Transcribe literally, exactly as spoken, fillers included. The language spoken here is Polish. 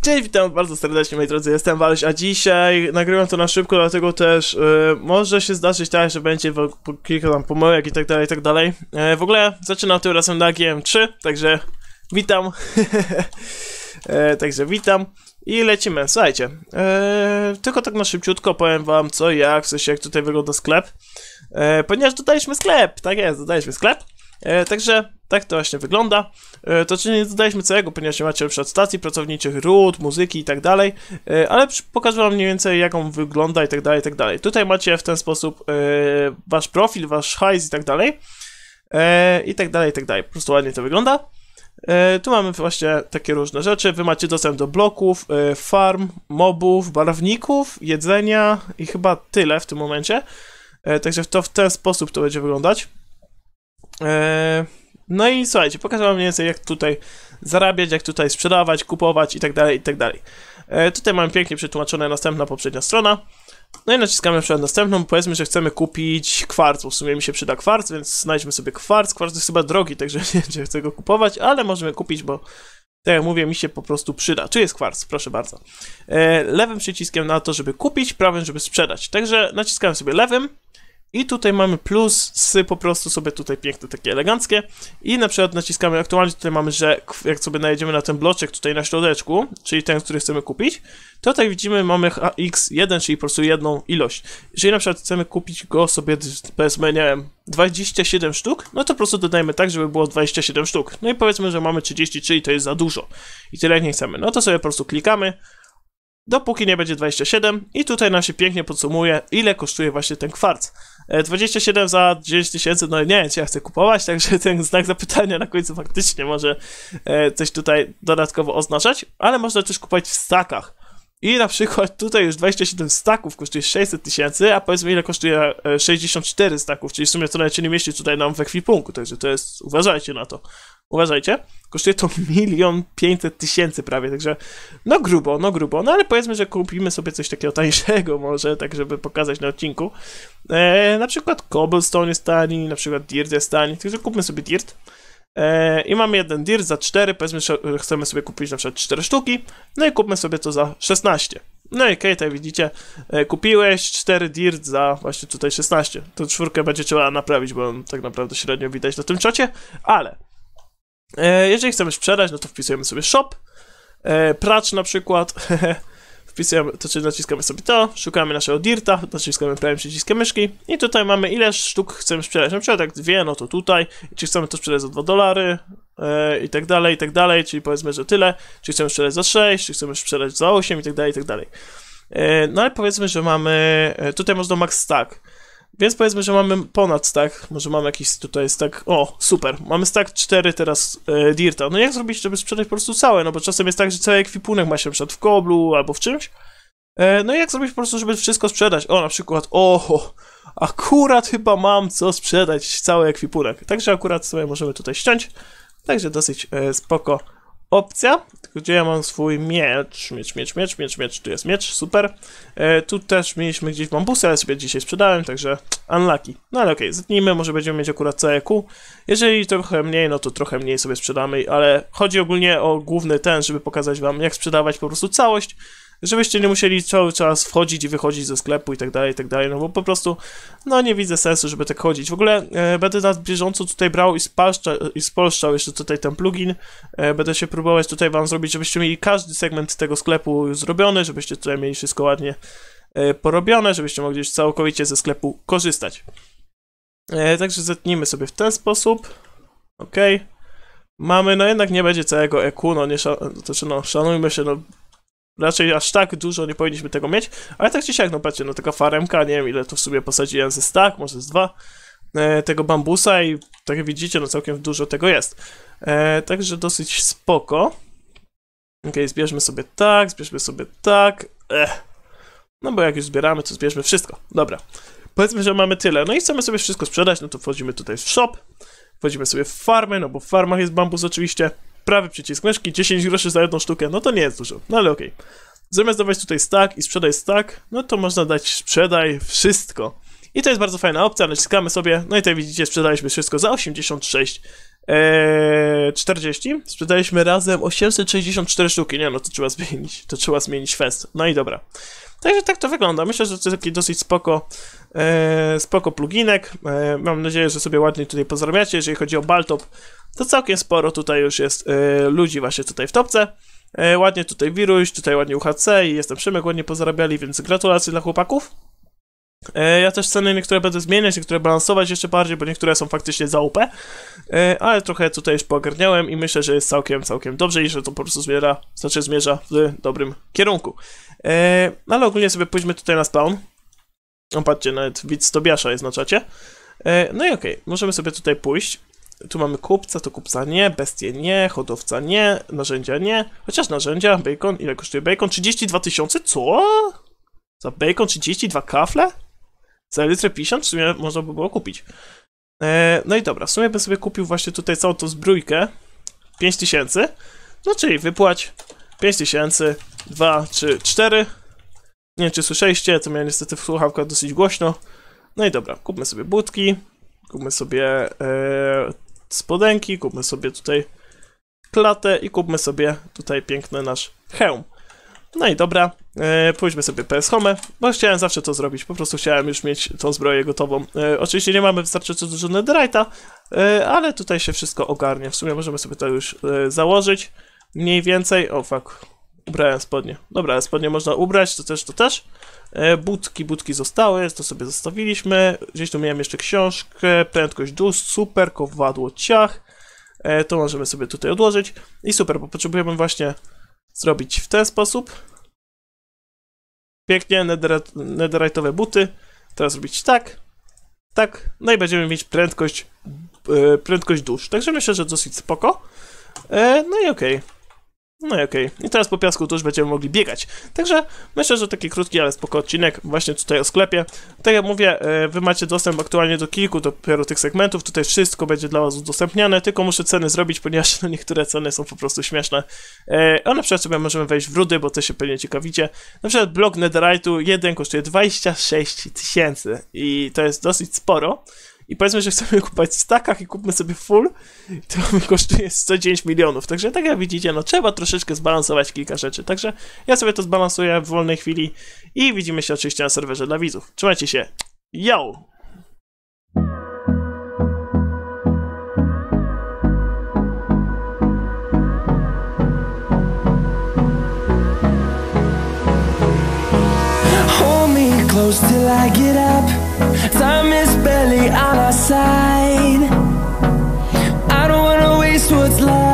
Cześć, witam bardzo serdecznie, moi drodzy, jestem Waluś, a dzisiaj nagrywam to na szybko, dlatego też yy, może się zdarzyć tak, że będzie w, po, kilka tam pomyłek i tak dalej, i tak dalej. Yy, w ogóle zaczynam tym razem na G M trzy, także witam. yy, także witam i lecimy. Słuchajcie, yy, tylko tak na szybciutko powiem wam co i jak, w sensie jak tutaj wygląda sklep. Yy, ponieważ dodaliśmy sklep, tak jest, dodaliśmy sklep. E, także tak to właśnie wygląda. E, to czy nie dodaliśmy całego, ponieważ nie macie na przykład stacji pracowniczych, ród, muzyki i tak dalej, e, ale pokażę wam mniej więcej jak on wygląda i tak dalej, i tak dalej. Tutaj macie w ten sposób e, wasz profil, wasz hajs i tak dalej, e, i tak dalej, i tak dalej. Po prostu ładnie to wygląda. E, tu mamy właśnie takie różne rzeczy. Wy macie dostęp do bloków, e, farm, mobów, barwników, jedzenia i chyba tyle w tym momencie. E, także to w ten sposób to będzie wyglądać. Eee, no i słuchajcie, pokażę wam mniej więcej jak tutaj zarabiać, jak tutaj sprzedawać, kupować i tak dalej, i tak dalej. Eee, tutaj mamy pięknie przetłumaczone następna, poprzednia strona. No i naciskamy na przykład następną, powiedzmy, że chcemy kupić kwarc, w sumie mi się przyda kwarc, więc znajdźmy sobie kwarc. Kwarc jest chyba drogi, także nie wiem, chcę go kupować, ale możemy kupić, bo tak jak mówię, mi się po prostu przyda. Tu jest kwarc, proszę bardzo. Eee, lewym przyciskiem na to, żeby kupić, prawym, żeby sprzedać. Także naciskamy sobie lewym. I tutaj mamy plusy, po prostu sobie tutaj piękne, takie eleganckie. I na przykład naciskamy, aktualnie tutaj mamy, że jak sobie najedziemy na ten bloczek tutaj na środeczku, czyli ten, który chcemy kupić, to tutaj widzimy, mamy X jeden, czyli po prostu jedną ilość. Jeżeli na przykład chcemy kupić go sobie, powiedzmy, nie wiem, dwadzieścia siedem sztuk, no to po prostu dodajmy tak, żeby było dwadzieścia siedem sztuk. No i powiedzmy, że mamy trzydzieści trzy i to jest za dużo. I tyle jak nie chcemy. No to sobie po prostu klikamy. Dopóki nie będzie dwadzieścia siedem i tutaj nam się pięknie podsumuje, ile kosztuje właśnie ten kwarc. dwadzieścia siedem za dziewięć tysięcy, no nie wiem, czy ja chcę kupować, także ten znak zapytania na końcu faktycznie może coś tutaj dodatkowo oznaczać, ale można też kupować w stakach. I na przykład tutaj już dwadzieścia siedem staków kosztuje sześćset tysięcy, a powiedzmy ile kosztuje sześćdziesiąt cztery staków, czyli w sumie to nawet się nie mieści tutaj nam w ekwipunku, także to jest, uważajcie na to. Uważajcie, kosztuje to milion pięćset tysięcy prawie, także no grubo, no grubo, no ale powiedzmy, że kupimy sobie coś takiego tańszego może, tak żeby pokazać na odcinku. E, na przykład cobblestone jest tani, na przykład dirt jest tani, także kupmy sobie dirt. E, I mamy jeden dirt za cztery, powiedzmy, że chcemy sobie kupić na przykład cztery sztuki, no i kupmy sobie to za szesnaście. No i okej, okay, tutaj widzicie, e, kupiłeś cztery dirt za właśnie tutaj szesnaście. To czwórkę będzie trzeba naprawić, bo tak naprawdę średnio widać na tym czacie, ale E, jeżeli chcemy sprzedać, no to wpisujemy sobie shop, e, pracz na przykład, wpisujemy, to czyli naciskamy sobie to, szukamy naszego dirta, naciskamy prawym przyciskiem myszki i tutaj mamy ile sztuk chcemy sprzedać, na przykład jak dwie, no to tutaj, czy chcemy to sprzedać za dwa dolary e, i tak dalej, i tak dalej, czyli powiedzmy, że tyle, czy chcemy sprzedać za sześć, czy chcemy sprzedać za osiem i tak dalej, i tak dalej. E, no ale powiedzmy, że mamy, e, tutaj można max stack. Więc powiedzmy, że mamy ponad stack, może mamy jakiś tutaj stack, o super, mamy stack cztery teraz e, dirta. No jak zrobić, żeby sprzedać po prostu całe, no bo czasem jest tak, że cały ekwipunek ma się na przykład w koblu albo w czymś. E, no i jak zrobić po prostu, żeby wszystko sprzedać, o na przykład, o, akurat chyba mam co sprzedać, cały ekwipunek. Także akurat sobie możemy tutaj ściąć, także dosyć e, spoko opcja, tylko gdzie ja mam swój miecz, miecz, miecz, miecz, miecz, miecz, tu jest miecz, super. E, tu też mieliśmy gdzieś bambusy, ale sobie dzisiaj sprzedałem, także unlucky. No ale okej, okay, zetnijmy, może będziemy mieć akurat C E Q. Jeżeli trochę mniej, no to trochę mniej sobie sprzedamy, ale chodzi ogólnie o główny ten, żeby pokazać wam, jak sprzedawać po prostu całość, żebyście nie musieli cały czas wchodzić i wychodzić ze sklepu i tak dalej, i tak dalej, no bo po prostu, no nie widzę sensu, żeby tak chodzić. W ogóle e, będę na bieżąco tutaj brał i, spalszcza, i spolszczał jeszcze tutaj ten plugin, e, będę się próbować tutaj wam zrobić, żebyście mieli każdy segment tego sklepu zrobiony, żebyście tutaj mieli wszystko ładnie e, porobione, żebyście mogli już całkowicie ze sklepu korzystać. E, także zetnijmy sobie w ten sposób, ok. Mamy, no jednak nie będzie całego E Q, no nie, szan znaczy, no szanujmy się, no raczej aż tak dużo nie powinniśmy tego mieć, ale tak czy siak, no patrzcie, no taka faremka, nie wiem ile to w sobie posadziłem ze stack, może z dwa, e, tego bambusa i tak jak widzicie, no całkiem dużo tego jest. E, także dosyć spoko. Ok, zbierzmy sobie tak, zbierzmy sobie tak, Ech. No bo jak już zbieramy, to zbierzmy wszystko, dobra. Powiedzmy, że mamy tyle, no i chcemy sobie wszystko sprzedać, no to wchodzimy tutaj w shop, wchodzimy sobie w farmę, no bo w farmach jest bambus oczywiście. Prawy przycisk myszki, dziesięć groszy za jedną sztukę, no to nie jest dużo, no ale okej. Okay. Zamiast dawać tutaj stack i sprzedaj stack, no to można dać sprzedaj wszystko. I to jest bardzo fajna opcja, naciskamy sobie, no i tutaj widzicie, sprzedaliśmy wszystko za osiemdziesiąt sześć Eee, czterdzieści. Sprzedaliśmy razem osiemset sześćdziesiąt cztery sztuki. Nie no, to trzeba zmienić. To trzeba zmienić fest. No i dobra. Także tak to wygląda. Myślę, że to jest taki dosyć spoko, e, spoko pluginek. E, mam nadzieję, że sobie ładnie tutaj pozarabiacie. Jeżeli chodzi o Baltop, to całkiem sporo tutaj już jest e, ludzi właśnie tutaj w topce. E, ładnie tutaj Wiruś, tutaj ładnie U H C i jestem Szymek, ładnie pozarabiali, więc gratulacje dla chłopaków. E, ja też ceny niektóre będę zmieniać, niektóre balansować jeszcze bardziej, bo niektóre są faktycznie za O P. E, ale trochę tutaj już poogarniałem i myślę, że jest całkiem, całkiem dobrze i że to po prostu zmierza, znaczy zmierza w dobrym kierunku. E, ale ogólnie sobie pójdźmy tutaj na spawn. O, patrzcie, nawet widz Tobiasza jest na czacie. E, no i okej, okay, możemy sobie tutaj pójść. Tu mamy kupca, to kupca nie, bestie nie, hodowca nie, narzędzia nie. Chociaż narzędzia, bacon, ile kosztuje bacon? trzydzieści dwa tysiące? Co? Za bacon trzydzieści dwa kafle? Za litrę pięćdziesiąt w sumie można by było kupić. E, no i dobra, w sumie bym sobie kupił właśnie tutaj całą tą zbrójkę. pięć tysięcy. No czyli wypłać pięć tysięcy, dwa, trzy, cztery. Nie wiem, czy słyszeliście, to miałem niestety w słuchawkach dosyć głośno. No i dobra, kupmy sobie budki, kupmy sobie e, spodenki, kupmy sobie tutaj klatę i kupmy sobie tutaj piękny nasz hełm. No i dobra, e, pójdźmy sobie P S Home, bo chciałem zawsze to zrobić, po prostu chciałem już mieć tą zbroję gotową. E, oczywiście nie mamy wystarczająco dużo netherite'a, e, ale tutaj się wszystko ogarnie. W sumie możemy sobie to już e, założyć, mniej więcej. O fuck, ubrałem spodnie. Dobra, spodnie można ubrać, to też, to też. E, budki, budki zostały, to sobie zostawiliśmy. Gdzieś tu miałem jeszcze książkę, prędkość dus, super, kowadło ciach. E, to możemy sobie tutaj odłożyć. I super, bo potrzebujemy właśnie zrobić w ten sposób. Pięknie, netherite'owe buty. Teraz robić tak, tak, no i będziemy mieć prędkość, e, prędkość dusz. Także myślę, że dosyć spoko. E, no i okej. Okay. No i okej. Okay. I teraz po piasku to już będziemy mogli biegać. Także myślę, że taki krótki, ale spoko odcinek właśnie tutaj o sklepie. Tak jak mówię, wy macie dostęp aktualnie do kilku dopiero tych segmentów. Tutaj wszystko będzie dla was udostępniane, tylko muszę ceny zrobić, ponieważ no, niektóre ceny są po prostu śmieszne. A na przykład sobie możemy wejść w rudy, bo to się pewnie ciekawicie. Na przykład blok netherite'u jeden kosztuje dwadzieścia sześć tysięcy i to jest dosyć sporo. I powiedzmy, że chcemy kupować w stakach i kupmy sobie full, to mi kosztuje sto dziewięć milionów. Także tak jak widzicie, no trzeba troszeczkę zbalansować kilka rzeczy. Także ja sobie to zbalansuję w wolnej chwili i widzimy się oczywiście na serwerze dla widzów. Trzymajcie się. Yo! Hold me close till I get up. Time is barely on our side. I don't wanna waste what's left.